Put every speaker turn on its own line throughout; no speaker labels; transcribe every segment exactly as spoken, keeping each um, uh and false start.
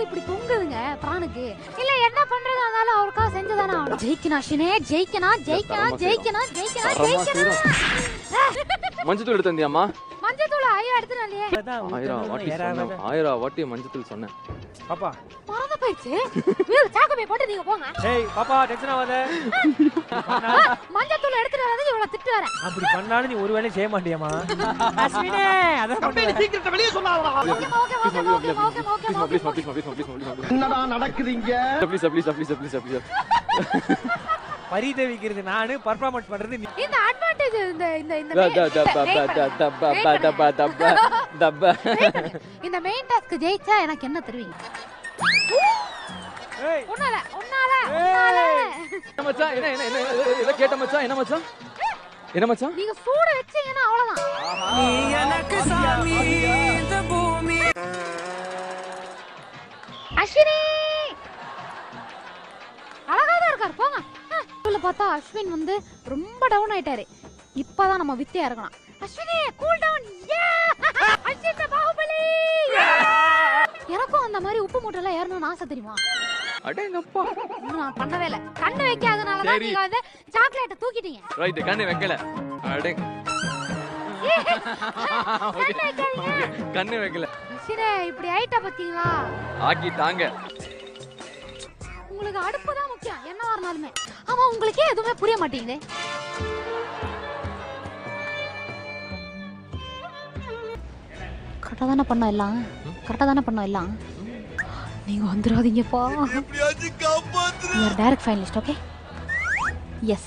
இப்படி தொங்குதுங்க பிரானுக்கு. இல்ல என்ன பண்றதா இருந்தாலும் அவருக்காக செஞ்சதானே ஆகணும். ஜெயிக்கணும் அஸ்வினே, ஜெயிக்கணும் ஜெயிக்கணும் ஜெயிக்கணும் ஜெயிக்கணும் ஜெயிக்கணும்.
மஞ்சத்தூள் எடுத்து வந்தியாமா?
மஞ்சத்தூள் ஐயோ எடுத்துட்டு வரலையே.
ஆயிரம் வாட்டி சொன்னேன், ஆயிரம் வாட்டி மஞ்சத்தூள் சொன்னேன்.
பாப்பா
மறந்து போயிடுச்சு. வீடு சாக்குமே போட்டு நீங்க போங்க.
ஏய் பாப்பா டென்ஷன் ஆகாத.
மஞ்சத்தூள் எடுத்துட்டு வரது இவ்வளவு திட்டு வரேன்.
அப்படி பண்ணாலும் நீ ஒரு வேளை செய்ய மாட்டியாமா? அஸ்வினே அத கம்பெனி சீக்கிரட்ட வெளிய சொல்லாதடா.
Okay okay okay okay okay okay.
Please please please please please.
என்னடா நடக்குதுங்க?
Please please please please please.
பரிதவிக்கிறது நானு, பெர்ஃபார்மன்ஸ் பண்றது நீ.
இந்த அட்வான்டேஜ் இந்த இந்த இந்த இந்த மெயின் டாஸ்க் ஜெயிச்சா எனக்கு என்ன தருவீங்க?
ஏய்
உன்னால உன்னால உன்னால
என்ன மச்சான்? என்ன என்ன என்ன இத கேட்ட மச்சான்? என்ன மச்சான்? என்ன மச்சான்?
நீங்க சூட வெச்சீங்கன்னா அவ்வளவுதான்.
நீ எனக்கு சாமி இந்த பூமி.
அஸ்வினி அழகாதான் இருக்கார் போங்க. உள்ள பார்த்தா அஸ்வின் வந்து ரொம்ப டவுன் ஆயிட்டாரு. இப்பதான் நம்ம வித்தியா இருக்கணும். Ashwini cool down. Ashwin the Baahubali. எனக்கும் அந்த மாதிரி உப்பு மூட்டை எல்லாம் ஏறணும்னு ஆசை தெரியுமா?
அடேங்கப்பா.
நான் பண்ணவே இல்ல. கண்ணு வைக்காதனால தான் நீங்க வந்து சாக்லேட் தூக்கிட்டீங்க.
ரைட், கண்ணு வைக்கல. அடேங்க. கண்ணு வைக்கல.
அஸ்வினே இப்படி ஐட்டா பாத்தீங்களா?
ஆக்கிட்டாங்க.
உங்களுக்கு அடுப்பு தான் முக்கியம் என்னவா இருந்தாலுமே. ஆமா உங்களுக்கே எதுவுமே புரிய மாட்டேங்குது. கரெக்டா தானே பண்ணோம் எல்லாம், கரெக்டா தானே பண்ணோம் எல்லாம். நீங்க வந்துடாதீங்கப்பா. You are direct finalist, okay? Yes.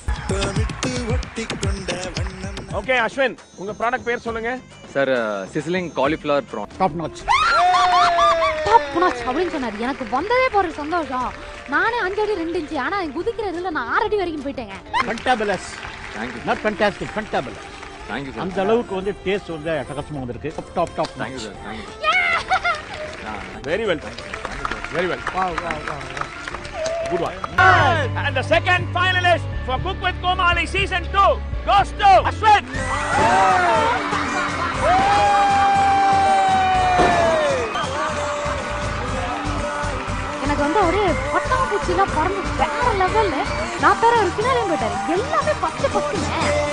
Okay Ashwin உங்க ப்ராடக்ட் பேர் சொல்லுங்க.
Sir sizzling cauliflower prawn.
Top notch.
Top notch அப்படின்னு சொன்னாரு. எனக்கு வந்ததே போற சந்தோஷம். நானே அஞ்சு அடி ரெண்டு இன்ச்சு. ஆனா குதிக்கிறதுல நான் ஆறு அடி வரைக்கும் போயிட்டேங்க.
Fantabulous.
Thank you.
Not fantastic, fantabulous.
Thank you sir.
அந்த அளவுக்கு வந்து டேஸ்ட் வந்து அட்டகாசமா வந்திருக்கு. Top top.
Thank you sir. Thank you.
Very well. Very well.
Wow wow wow.
Good one. And the second finalist for Cook with Komali season two goes to Ashwin.
எனக்கு வந்து ஒரு பட்டாம்பூச்சிலாம் பறந்து வேற லெவல்ல நான் பேர ஒரு பின்னாலையும் போயிட்டாரு. எல்லாமே பத்து பத்துங்க.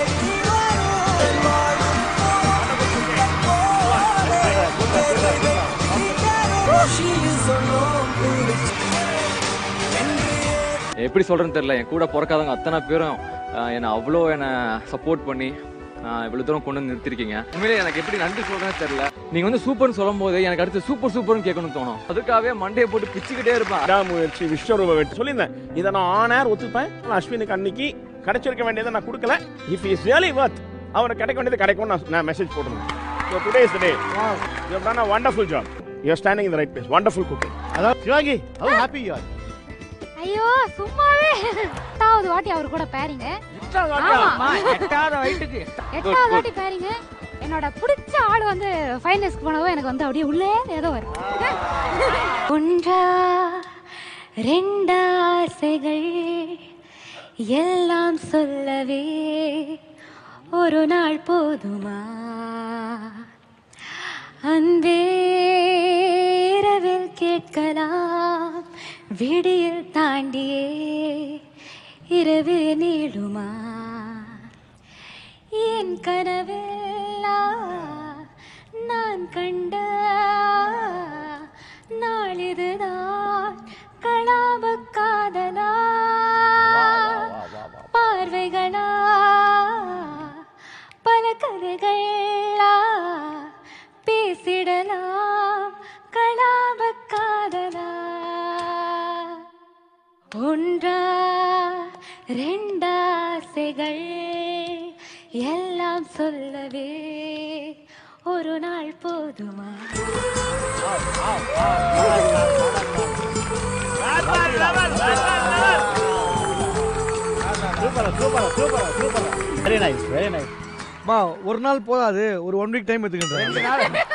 எப்படி சொல்றேன்னு தெரியல. என் கூட பிறக்காதவங்க அத்தனை பேரும் என்னை அவ்வளோ என்னை சப்போர்ட் பண்ணி இவ்வளோ தூரம் கொண்டு வந்து நிறுத்திருக்கீங்க. உண்மையிலே எனக்கு எப்படி நன்றி சொல்றேன்னு தெரியல. நீங்க வந்து சூப்பர்னு சொல்லும் போது எனக்கு அடுத்து சூப்பர் சூப்பர்னு கேட்கணும்னு தோணும். அதுக்காகவே மண்டையை போட்டு பிச்சுக்கிட்டே இருப்பேன்.
முயற்சி விஸ்வரூப வெற்றி சொல்லியிருந்தேன். இதை நான் ஆன் ஏர் ஒத்துப்பேன். அஸ்வினுக்கு அன்னைக்கு கிடைச்சிருக்க வேண்டியதை நான் கொடுக்கல. இஃப் இஸ் ரியலி வர்த் அவனுக்கு கிடைக்க வேண்டியது கிடைக்கும் நான் மெசேஜ் போட்டுருந்தேன். So today is the day. Wow. You have done a wonderful job. You are standing in the right place. Wonderful cooking.
அதாவது Shivangi how happy you are.
ஐயோ சும்மாவே எட்டாவது வாட்டி அவர் கூட பேரிங்க.
எட்டாவது வயிட்டுக்கு
எட்டாவது வாட்டி பேரிங்க. என்னோட பிடிச்ச ஆள் வந்து ஃபைனல்ஸ்க்கு போனவோ எனக்கு வந்து அப்படியே உள்ளே ஏதோ வரும். ஒன்றா ரெண்டா ஆசைகள் எல்லாம் சொல்லவே ஒரு நாள் போதுமா? அன்பே இரவில் கேட்கலாம் விடியில் தாண்டியே இரவு நீளுமா? என் கனவெல்லாம் நான் கண்ட நாளிதுதான் களாப காதலா பார்வைகளா பல கதைகளா பேசிடலாம் களாப காதலா. ஒன்றா ரெண்டாசைகள் எல்லாம் சொல்லவே ஒரு நாள் போதுமா?
Very nice very nice.
மா ஒரு நாள் போதாது, ஒரு ஒன் வீக் டைம் எடுத்துக்கிட்டேன்.